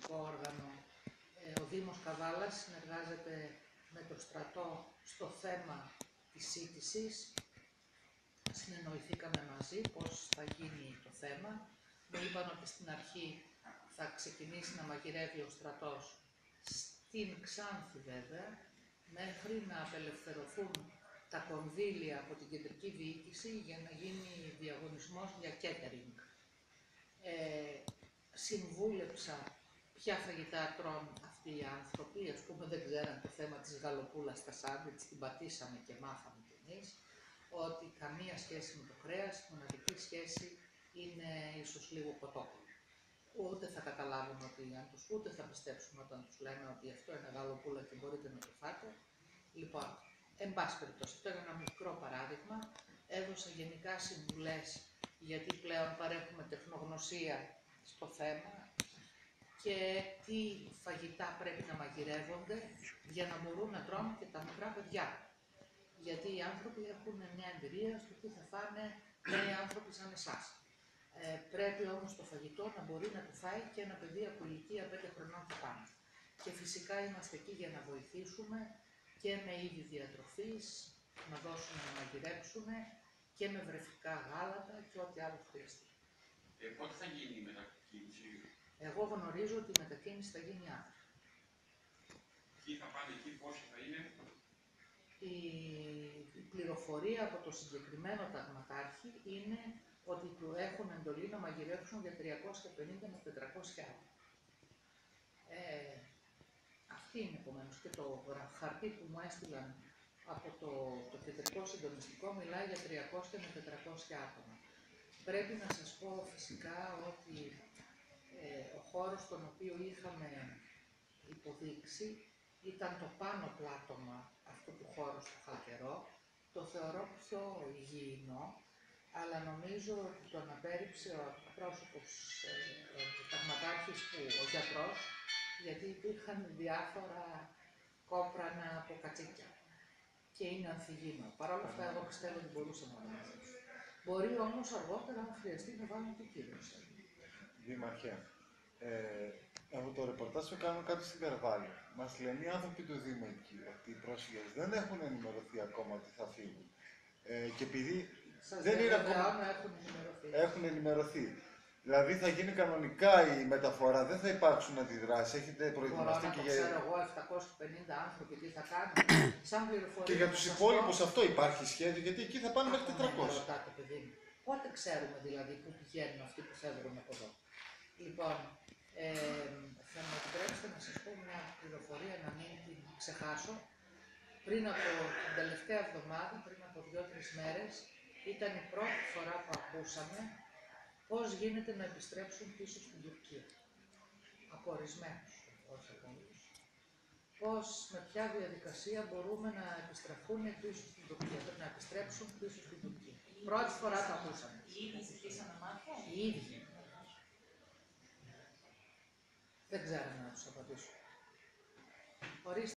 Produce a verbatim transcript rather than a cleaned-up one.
θεσμικό όργανο. Ο Δήμος Καβάλας συνεργάζεται με το στρατό στο θέμα της σύντησης. Συνεννοηθήκαμε μαζί πώς θα γίνει το θέμα. Μου είπαν ότι στην αρχή θα ξεκινήσει να μαγειρεύει ο στρατός στην Ξάνθη βέβαια, μέχρι να απελευθερωθούν τα κονδύλια από την κεντρική διοίκηση για να γίνει διαγωνισμός για catering. Ε, συμβούλεψα ποια φαγητά τρώνε αυτοί οι άνθρωποι, ας πούμε δεν ξέραν το θέμα της γαλοπούλας στα σάντουιτς, την πατήσαμε και μάθαμε κι εμείς, ότι καμία σχέση με το κρέας, η μοναδική σχέση είναι ίσως λίγο κοτόπουλο. Ούτε θα καταλάβουν ότι αν τους, ούτε θα πιστέψουν όταν τους λέμε ότι αυτό είναι γαλοπούλα και μπορείτε να το φάτε. Λοιπόν, εν πάση περιπτώσει, αυτό είναι ένα μικρό παράδειγμα. Έδωσα γενικά συμβουλές, γιατί πλέον παρέχουμε τεχνογνωσία στο θέμα και τι φαγητά πρέπει να μαγειρεύονται για να μπορούν να τρώνε και τα μικρά παιδιά. Γιατί οι άνθρωποι έχουν μια εμπειρία στο τι θα φάνε νέοι άνθρωποι σαν εσάς. Ε, πρέπει όμως το φαγητό να μπορεί να το φάει και ένα παιδί από ηλικία πέντε χρονών και πάνω. Και φυσικά είμαστε εκεί για να βοηθήσουμε και με είδη διατροφής, να δώσουμε να μαγειρέψουμε και με βρεφικά γάλατα και ό,τι άλλο χρειαστεί. Ε, πότε θα γίνει η μετακίνηση? Εγώ γνωρίζω ότι η μετακίνηση θα γίνει αύριο. Ποιοι θα πάνε εκεί, πόσοι θα είναι? Η, η πληροφορία από το συγκεκριμένο ταγματάρχη είναι ότι του έχουν εντολή να μαγειρεύσουν για τριακόσια πενήντα με τετρακόσια άτομα. Ε, αυτή είναι επομένως και το χαρτί που μου έστειλαν από το, το κεντρικό συντονιστικό μιλάει για τριακόσια με τετρακόσια άτομα. Πρέπει να σας πω φυσικά ότι ε, ο χώρος τον οποίο είχαμε υποδείξει ήταν το πάνω πλάτωμα αυτού του χώρου στο Χαλκερό. Το θεωρώ πιο υγιεινό, αλλά νομίζω ότι τον απέρριψε ο πρόσωπος, ε, ο ταγματάρχης, που, ο γιατρός, γιατί υπήρχαν διάφορα κόπρανα από κατσίκια και είναι ανθυγιεινό. Παρ' όλα αυτά, εγώ πιστεύω ότι μπορούσαμε να το κάνουμε. Μπορεί όμως αργότερα, αν χρειαστεί, να βάλουμε το κύριο. Δήμαρχε, ε, από το ρεπορτάζ που κάνουμε κάτω στην Καρβάλη, μας λένε οι άνθρωποι του Δήμου εκεί ότι οι πρόσφυγες δεν έχουν ενημερωθεί ακόμα ότι θα φύγουν. Ε, και επειδή Σας δεν είναι ακόμα... έχουν ενημερωθεί. Έχουν ενημερωθεί. Δηλαδή θα γίνει κανονικά η μεταφορά, δεν θα υπάρξουν αντιδράσεις. Έχετε προετοιμαστεί Μπορώ και να για... το ξέρω εγώ, επτακόσιοι πενήντα άνθρωποι τι θα κάνουν. Σαν πληροφορία. Και για τους υπόλοιπους αυτό υπάρχει σχέδιο, γιατί εκεί θα πάνε μέχρι τετρακόσια. Ρωτάτε, παιδί μου. Πότε ξέρουμε δηλαδή πού πηγαίνουν αυτοί που φεύγουν από εδώ? Λοιπόν, ε, θα μου επιτρέψετε να σας πω μια πληροφορία, να μην την ξεχάσω. Πριν από την τελευταία εβδομάδα, πριν από δύο-τρεις μέρες, ήταν η πρώτη φορά που ακούσαμε πώς γίνεται να επιστρέψουν πίσω στην Τουρκία. Από ορισμένους, όχι από όλους. Πώς, με ποια διαδικασία μπορούμε να επιστρέφουν πίσω στην Τουρκία, να επιστρέψουν πίσω στην Τουρκία. Πρώτη φορά το ακούσαμε. Οι ίδιοι ζητήσανε μάτια. Οι ίδιοι. Δεν ξέραμε να τους απαντήσουμε. Ορίστε.